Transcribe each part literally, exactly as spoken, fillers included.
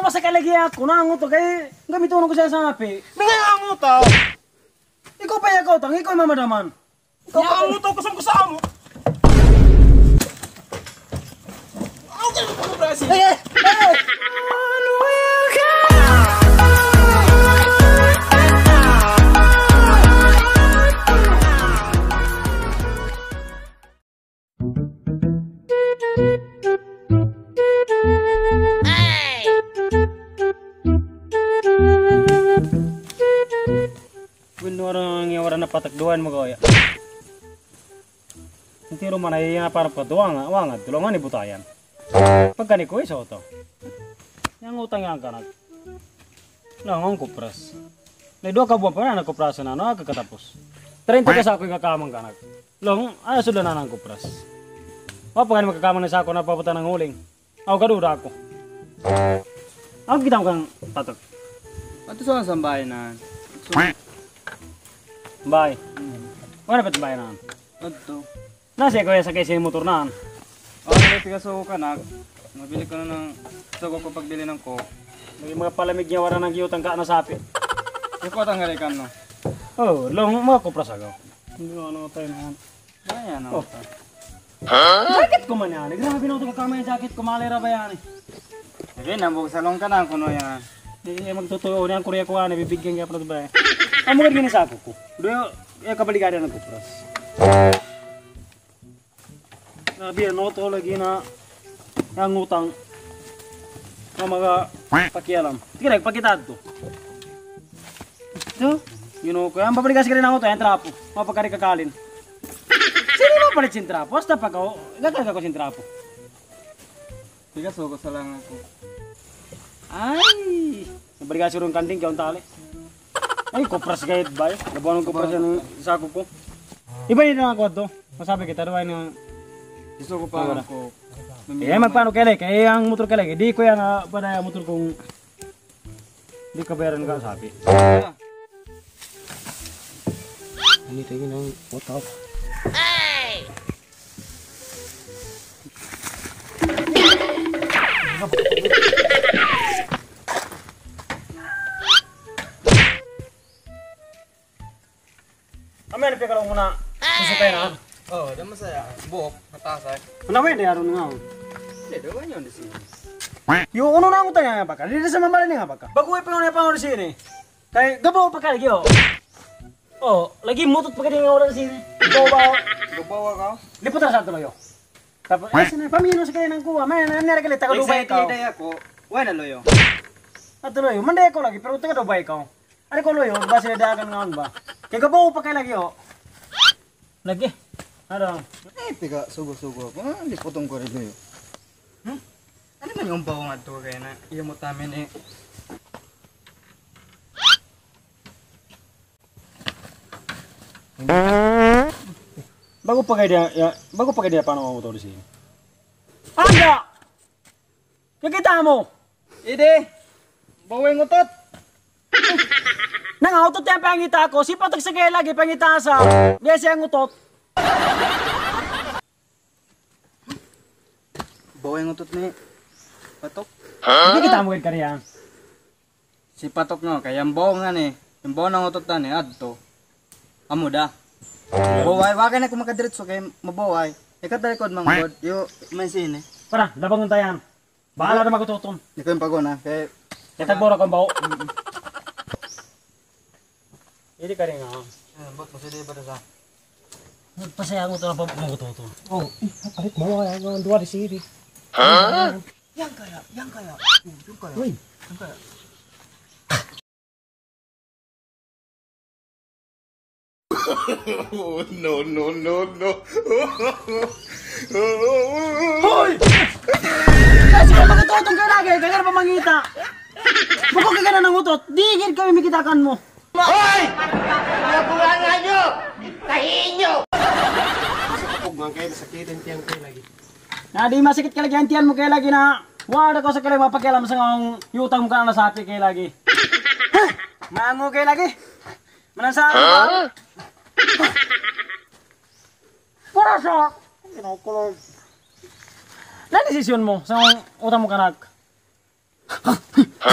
papasakay lagi ako, nanguto kay gamiton ko siya sa api. Mga anguto! Ikaw pa ikaw, tang, ikaw mamadaman. Ikaw pa anguto ko sa mo. Ako ka mo Brazil. Eh, eh! Orang yang orang patak doan mo kaya. Nanti rumah na yung para pa doang nga, wangat tulungan ni butayan. Pagkani ko iso to. Yang utang yang kanak. Lang ang kupras. Na dua ka buwan pa na kupras na no kakatapos. trenta ka sa ako kakamang kanak. Long ay sudah na nang kupras. Apa kan makakamang na sa ako na papunta ng huling. Ako kaduda ako. Ako kita kang patak. Ato sa sambayan na. Bay. Wala pa tambay na. Ato. Nasa ko sa kaysa motor naan. Oh, dili tiga so ka nag. Mabili ko na ng sago ko pagbili ng ko. May mga palamig niya wala nang giyutang ka na sapi. Iko tanggali kan no. Oh, long mga kupras ako. Hindi ano tayo na. Ayan Oh. no. Ha? Jacket ko man yan. Grabe na ito kakamay yung jacket ko. Malera ba yan eh? Sige, nabog salong ka na kuno yan. Hindi magtutuyo niyan. Korea ko nga. Nabibigyan kaya pala ito ba eh. Ang mga gini sa ako ko. Doon yung kabaligaran ng kupras. Grabe ano ito lagi na ang utang ng mga pakialam. Sige, nagpakita ito. Ito. You know, kaya ang babaligas ka rin ako ito. Yung trapo. Mapagkari kakalin. Sino ba palit sin trapo? Basta pa ko. Gagal ko sin trapo. Tiga so ko salang ako. Ay! Nabaligas ko rin kanding kaya tali. Ay, kupras kahit ba eh. Nabuhan ng kupras yan ng sako ko. Iba yun na ako ito. Masabi kita, dawa yun Gusto ko pa ako. eh, magpaano kailan? Kaya ang motor kailan. Di ko yung uh, pada motor kong di ka bayaran ka sabi. Ini tayo ng motor. Hey! Kami ano pika lang muna. Susukay na. Oh, dama saya. Buok, matasay. Ano ba yun? Aron nga. Hindi, dawa niyo di sini. Yung uno na ang utang nga baka. Dito sa mamali nga baka. Bago ay pangunin pa ako sini. Kay gabaw pa kalagi oh. Oh, lagi mutot pa kadi nga oras sini. Gabaw. Gabaw ka? Lipot na sa tuloy oh. Tapos ay sina pamino sa kaya nang kuha. May nangyari kalit taga Dubai ka. Excited ako. Wala loyo. At tuloy, manday ko lagi pero taga Dubai ka. Ano ko loyo, ba sila dagan ngaon ba? Kay gabaw pa kay lagi oh. Lagi. Ano? Eh, tiga sugo-sugo ako. Ah, hindi putong ko rin loyo. Hmm? Ano man yung bawo nga to kaya na iya mo tamin eh. Bago pa kay dia, ya, bago pa kay dia paano mo motor sini. Anda! Kikita mo. Ide. Bawo yung utot. Nang utot yung pangita ko, si patag sa kaya lagi pangita sa. Di siya ang utot. Bawo yung utot ni Patok. Hindi kita mo kay kariyan. Si Patok nga, kaya ang bawo nga ni. Yung bawo ng utot na ni, adto. Amo da. Baway, wakay na kung makadiretso kay mabaway. Ikat na likod mga god, yung may sini. Para, labang ng tayan. Bahala na magututom. Hindi ko yung pagona, kaya... Katagbora kang bao. Hindi ka rin nga. Eh, ba't mo sila ba sa... Pasaya mo ito na magututom. Oh, kahit mawala ang dua di sini. Ha? Yang kaya, yang kaya. Yang kaya. Uy, Yang kaya. Oh, no, no, no, no. Hoy! Kasi ka magutotong ka lagi, kaya na pa mangita. Bukod ka na ng utot, digil kami mikitakan mo. Hoy! Nabulangan nyo! Kahiin nyo! kapag nga kayo masakitin tiyang kayo lagi. Na di masakit ka lagi ang tiyan mo kaya lagi na wala ko sa kalim mapakialam sa ngong yutang mo ka na sapi kaya lagi. Mango kaya lagi. Manansa ka? Para sa kinukulog. Na desisyon mo sa ngong utang mo kanak.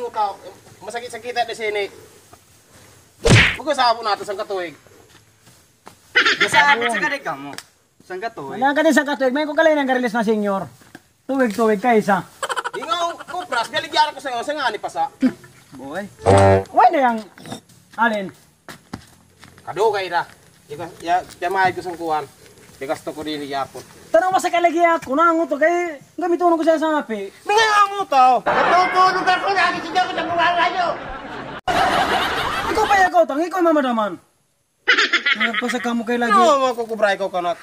ka. Masakit-sakita di sini. Mag-usapo natin sa katuig. Gasapit sa kanig ka mo. Saan ka to eh? Wala ka din sa katuig. May kukalay ng garilis na senior. Tuwig-tuwig ka isa. Di nga ko pras, galigyan ko sa iyo sa nga ni pasa. Boy. Why na yung alin? Kado kay da. Ya ya jamay ko sang kuan. Bigas to ko din yapon. Tanong mo sa kalagi ako na ang uto kay gamiton ko siya sa api. Mga ang utaw. Natutulog ako, nakikita ko sa mga radyo. Ikaw pa ikaw tang ikaw mamadaman. Nagpasa ka mo kay lagi. No, mo ko kubray ko kanat.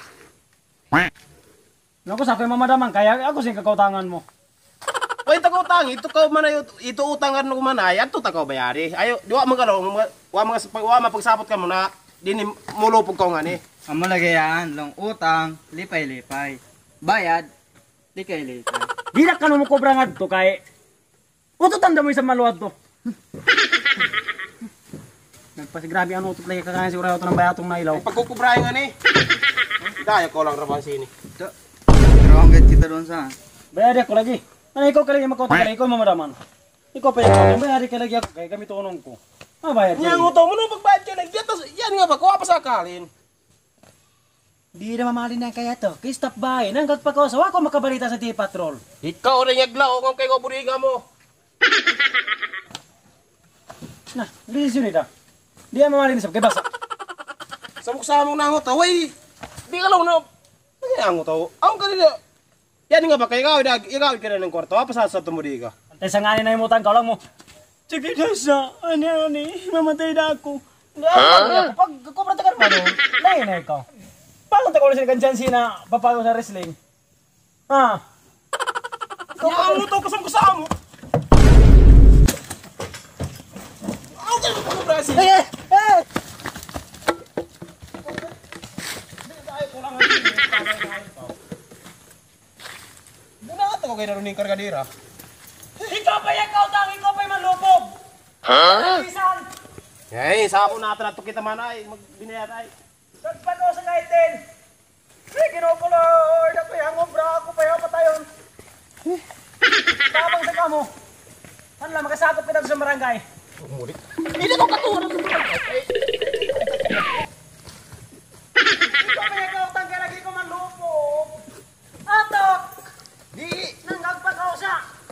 Nako sa kay mamadaman kaya ako sing kakautangan mo. Wait ako utang, ito ka man ayo, ito utangan ko man ay, ato ta ko bayari. Ayo, di wa man galo, wa man wa man pagsapot ka mo na din mulupog ko nga ni. Amo lagi yan, long utang, lipay-lipay. Bayad, likay-likay. Di na kanu mo kobra ngadto kay uto tanda mo sa maluwad to. Nagpasigrabe ang utot lagi kakain siguro ito ng bayatong na ilaw. Pagkukubray nga ni. Daya ko lang rabang sini. Ito, pero ang get kita doon sa. Bayari ako lagi. Ano ikaw kalagi makauta kay ikaw mamadaman. Ikaw pa ikaw, bayari ka lagi ako kay kami tunong ko. Ah, bayad. Yang utaw mo nang pagbayad ka lang, yan, yan nga ba, kuha pa sa akalin. Di na mamalin na kaya to. Kay stop by. Nang gagpakawasawa ko makabalita sa T-Patrol. Ikaw rin yaglaw kung kayo buriga mo. Na, lisyon ita. Di na mamalin sa kay basa. Sa muksa mo nang utaw, ay, di ka lang na, nangyayang utaw. Ang kanila, yan nga ba, kayo ikaw ka rin ng kwarto, apa sa sa tumuriga? Antay sa nganin na imutan ka lang mo. Sige na sa, ani ani, mamatay na ako. Huh? Pag kumra ta ka naman, lain na ikaw. Paano ta ko ulit sa chance na papago sa wrestling? Ha? Yang utaw kasam kasama mo. Ang kanila mo Brazil. Eh, eh! Ginaat ako kayo naruning kargadira. Ikaw pa ikaw tang, ikaw pa manlupog. Ha? Isan. Eh, sa ako natin ato kita man ay, magbinayad ay. Nagpano sa kaitin. Eh, ginukulo, orda ko yung obra, ako pa yung patayon. Tapang sa kamo. Ano lang, makasakot kita sa barangay. Umulit. Hindi ko katulad. Ikaw pa ikaw tang, kaya lagi ko manlupog. Atok! Di. Nang nagpakaw siya.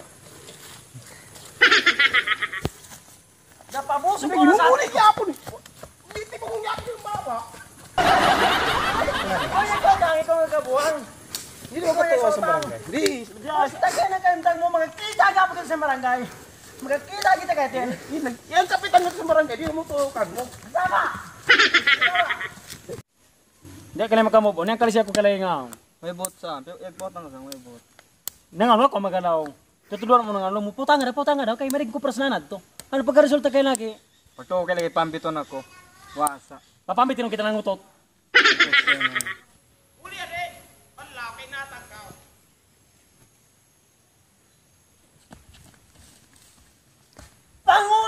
Napabuso ko na sa Umulit yapon. Hindi mo kong yapon yung baba. Ay, ikaw tang, ikaw ang kabuhang. Hindi ko katuwa sa barangay. Di. Basta kaya na kayong mo, magkita ka pa sa barangay. Magkita kita kaya Yan kapitan mo sa barangay, di mo tukan mo. Sama! Hindi ka lang makamove on. Yan kalisi ako kalay nga. May bot sa, egg-bot ang kasang may bot. Nang ano ko magalaw. Tutulungan mo nang ano mo. Putang nga, putang nga daw. Kay marig ko pras nanad to. Ano pagka-resulta kayo lagi? Pagka ko kailangan pambiton ako, wasa. Papamitin kita ng utot. Uli yan eh. Ang laki natin ka. Tango!